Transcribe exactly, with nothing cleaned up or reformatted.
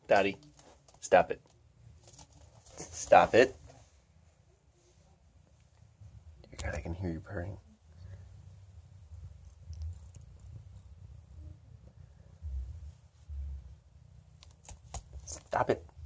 Daddy, stop it. Stop it. Dear God, I can hear you purring. Stop it.